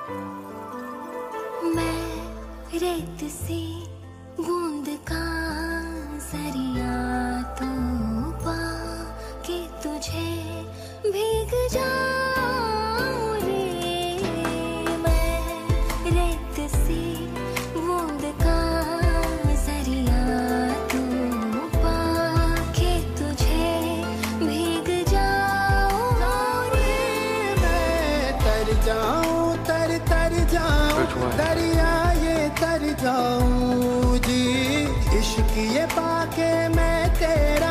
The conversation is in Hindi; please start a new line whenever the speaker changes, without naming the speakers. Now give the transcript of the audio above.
मैं रेत सी बूंद का जरिया तो पा के तुझे भीग जाऊं रे। मैं रेत सी बूंद का जरिया तो पा के तुझे भीग जाऊं रे।
मैं तर जाऊं, तर जाऊं, दरिया ये तर जाऊं जी। इश्क ये पाके मैं तेरा